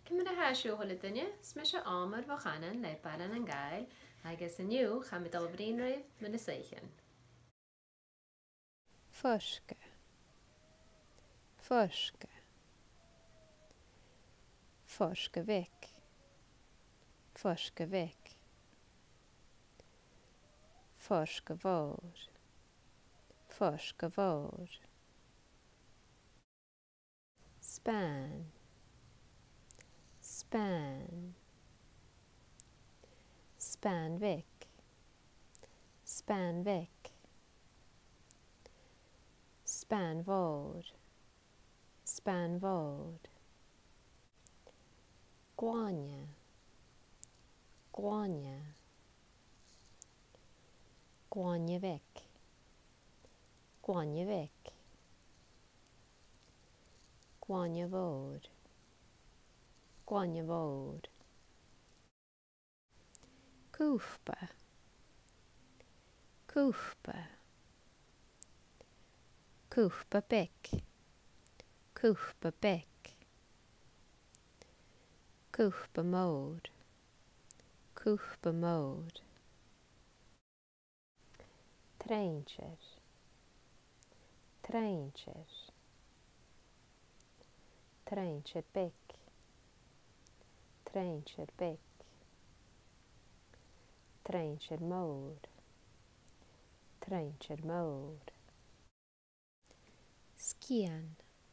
Cymryd y hasio hwyl y dynia, smysio amr fo chanan le baran yn gael, agos yn yw chamyd ol brinrwydd mynd y seichen. Forske. Forske. Forske vekk. Forske vekk. Forske vår. Forske vår. Span. Span. Span vekk. Span vekk. Span vår. Span vår. Guanya. Guanya. Guanya vekk. Guanya vekk. Guanya vår. Guanya vår. Kuhpe. Kuhpe. Kuhpe bekk. Kuhpe bekk. Kuhpe mór. Kuhpe mór. Treintjer. Treintjer. Treintjer bekk. Treintjer bekk. Treintjer mór. Treintjer mór. Skian.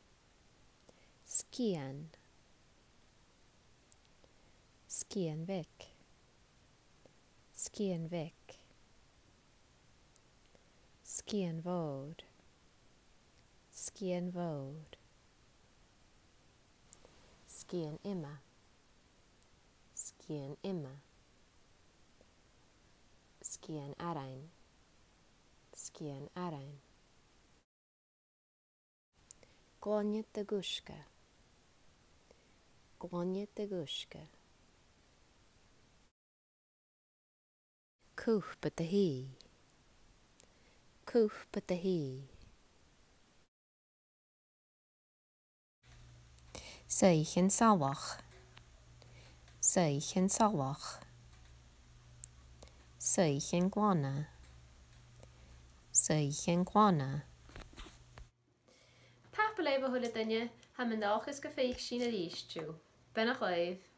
Skian. Skian vekk. Skian vekk. Skian vår. Skian vår. Skian imma. Skian imma. Skian arain. Skian arain. Glonjet de guske. Glonjet de guske. Kuhpe de hi. Kuhpe de hi. Seichen salwach. Seichen salwach. Seichen guana. Seichen guana. Pap le fo hwyl y dynia, ham yn dach ysgafeich sy'n yr eistw. Ben o'ch leif.